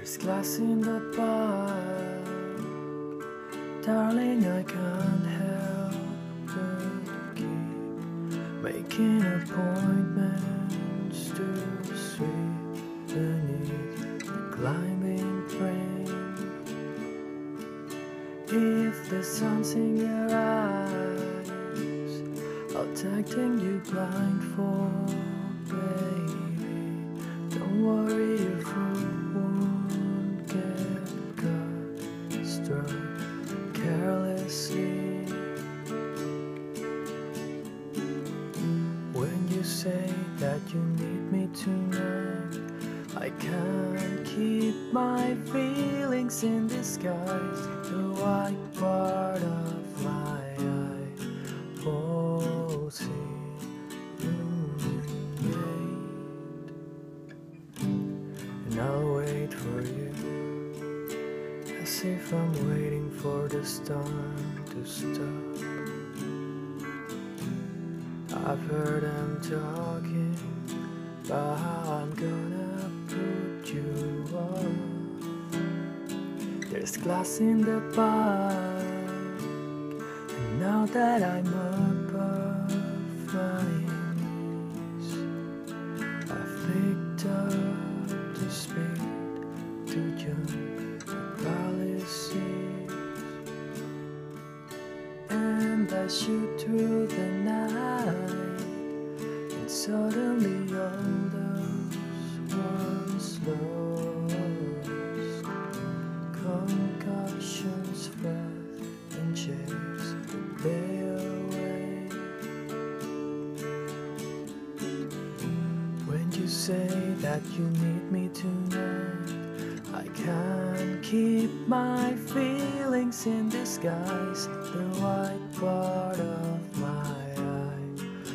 There's glass in the bar, darling, I can't help but keep making appointments to sleep beneath the climbing frame. If there's something in your eyes, I'll take you blindfold, baby. Don't worry, your foot won't get caught, struck carelessly. When you say that you need me tonight, I can't keep my feelings in disguise. The white part of my eye falls illuminate, and I'll wait for you, as if I'm waiting for the storm to stop. I've heard them talking about how I'm gonna put you off. There's glass in the park, and now that I'm above my knees, I've picked up the speed to jump the palisades, and I shoot through the night, and suddenly all those once lost concoctions fret and chase the day away. When you say that you need me tonight, I can't keep my feelings in disguise. The white part of my eye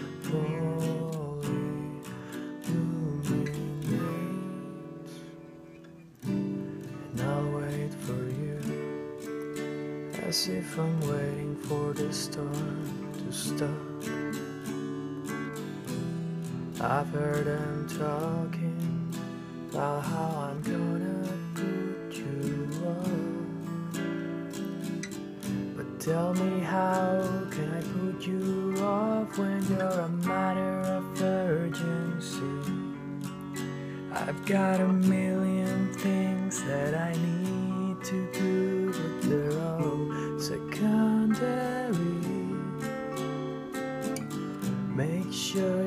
fully illuminates, and I'll wait for you, as if I'm waiting for the storm to stop. I've heard them talking about how I'm gonna put you off, but tell me, how can I put you off when you're a matter of urgency? I've got a million things that I need to do, but they're all secondary. Make sure